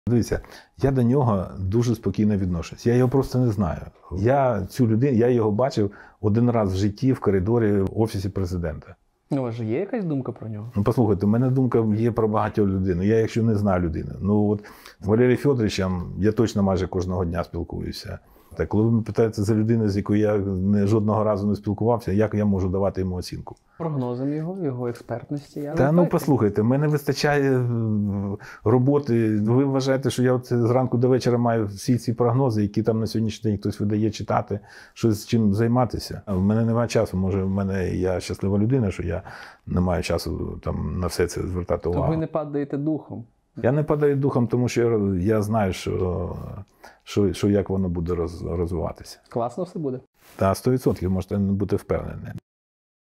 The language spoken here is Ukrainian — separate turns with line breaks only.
Дивіться, я до нього дуже спокійно відношусь. Я його просто не знаю. Я цю людину, я його бачив один раз в житті в коридорі в Офісі Президента.
У вас же є якась думка про нього?
Ну, послухайте, у мене думка є про багатьох людей. Я якщо не знаю людини. Ну, от Валерій Федоровичем я точно майже кожного дня спілкуюся. Так, коли ви питаєте за людину, з якою я жодного разу не спілкувався, як я можу давати йому оцінку?
Прогнозом його експертності.
Послухайте, мене вистачає роботи. Ви вважаєте, що я зранку до вечора маю всі ці прогнози, які там на сьогоднішній день хтось видає читати, щось чим займатися? В мене немає часу. Може, я щаслива людина, що я не маю часу там на все це звертати увагу.
То ви не падаєте духом?
Я не падаю духом, тому що я знаю, що як воно буде розвиватися.
Класно все буде?
Та 100% можете бути впевнені.